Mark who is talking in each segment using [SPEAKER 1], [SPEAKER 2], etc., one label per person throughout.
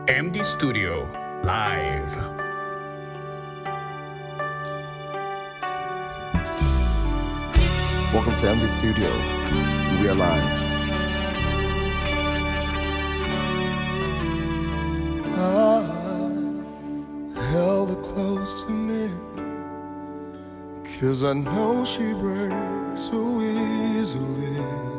[SPEAKER 1] MD Studio Live.
[SPEAKER 2] Welcome to MD Studio. We are live.
[SPEAKER 3] I held her close to me, 'cause I know she breaks so easily.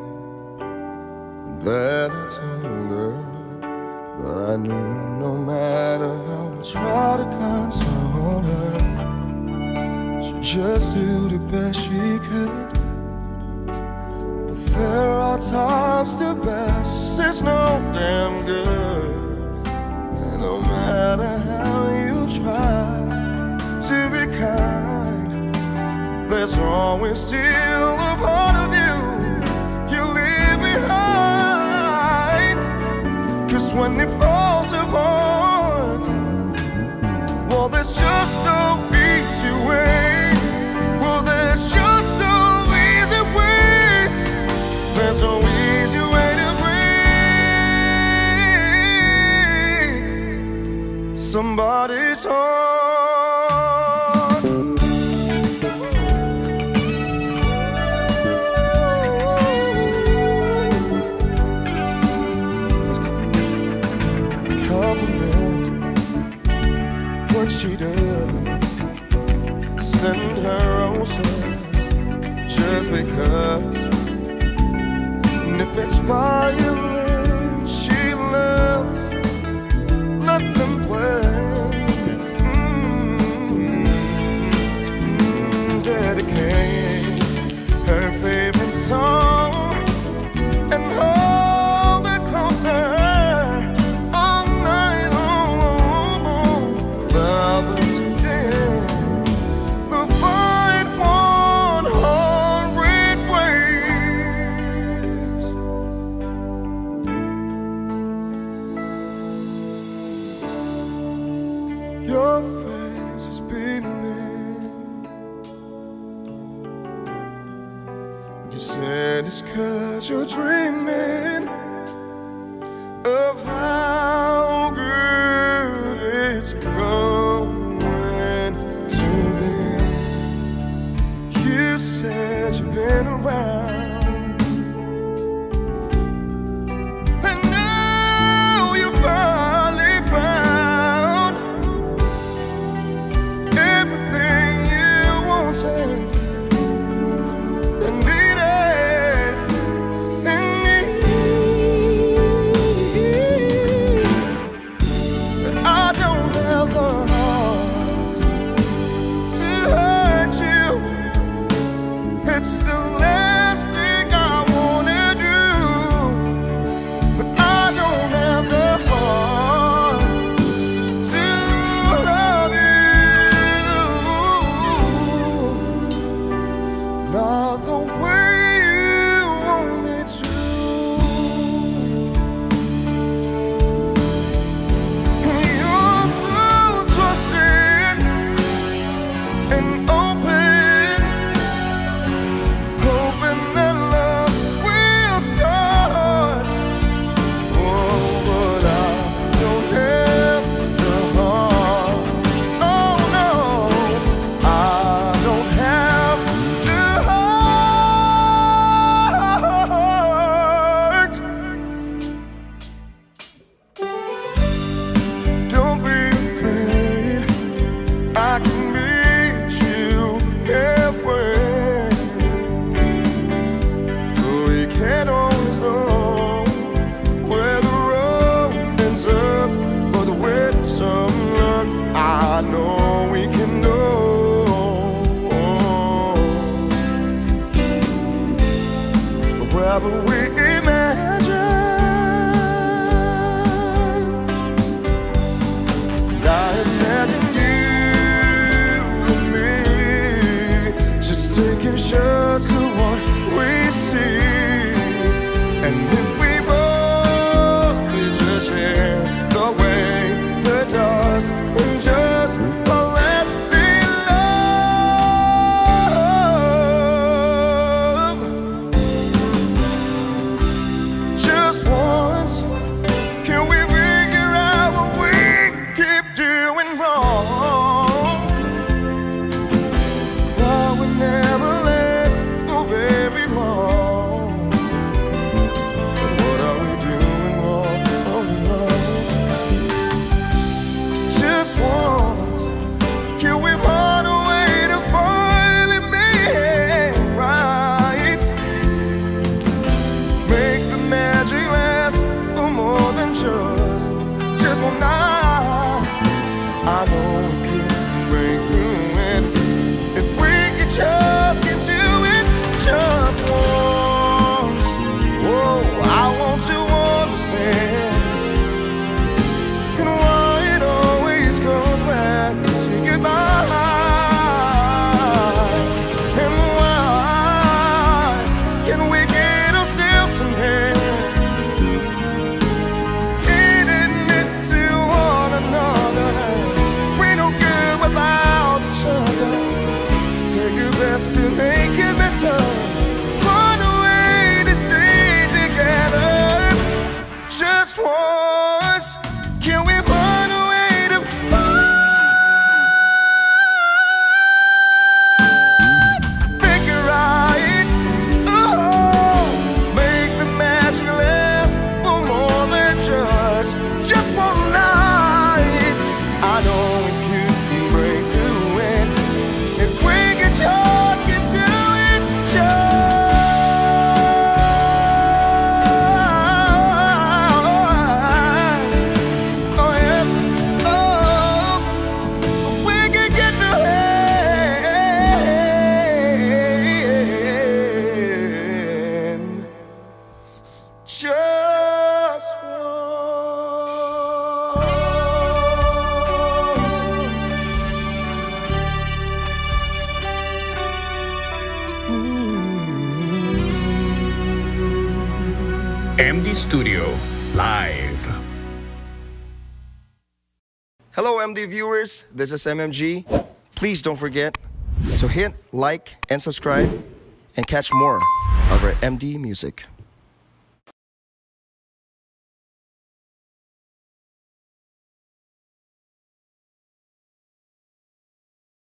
[SPEAKER 3] That I told her, but I knew no matter how I tried to console her, she'd just do the best she could. But there are times the best is no damn good. And no matter how you try to be kind, there's always still a part of you you leave behind. 'Cause when it falls apart, well, there's just no easy way. Well, there's just no easy way. There's no easy way to break somebody's heart. Compliment what she does, send her roses just because. And if it's violin she loves, let them play. Dedicate her favorite song and hold it closer all night long. But today the fight one heartbreak ways. Your face is beaming. You said it's 'cause you're dreaming of how good it's going to be. You said you've been around, and now you finally found everything you wanted and needed in me. But I don't have the heart to hurt you. It's the last thing I wanna do. But I don't have the heart to love you, not the way you want me to. And you're so trusting and open, hoping that love will start. Oh, but I don't have the heart. Oh no, I don't have the heart. Don't be afraid, I can meet you halfway. We can't always know where the road ends up or the way some run. I know we can know wherever we imagine. And I imagine you and me just taking shots of what we see. And if we both just hear the way the dust and just a lasting love, just once, can we figure out what we once. Can we find a way to make it right? Oh, make the magic last for more than just one night. I know we can break through it if we can just get to it. Just oh yes, oh, we can get through it. Just once.
[SPEAKER 1] MD Studio Live.
[SPEAKER 3] Hello MD viewers, this is MMG. Please don't forget to hit like and subscribe and catch more of our MD music.